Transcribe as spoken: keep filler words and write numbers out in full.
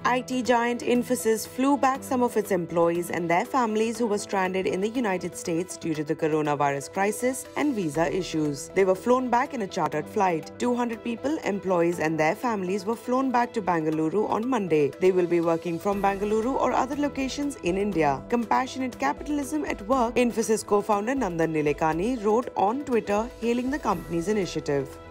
I T giant Infosys flew back some of its employees and their families who were stranded in the United States due to the coronavirus crisis and visa issues. They were flown back in a chartered flight. two hundred people, employees and their families were flown back to Bengaluru on Monday. They will be working from Bengaluru or other locations in India. Compassionate capitalism at work, Infosys co-founder Nandan Nilekani wrote on Twitter hailing the company's initiative.